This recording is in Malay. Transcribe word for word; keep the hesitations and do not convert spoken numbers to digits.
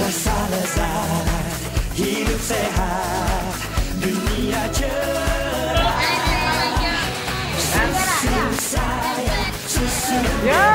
rasa lezat, hidup sehat, dunia cerah. Susu saya, susu.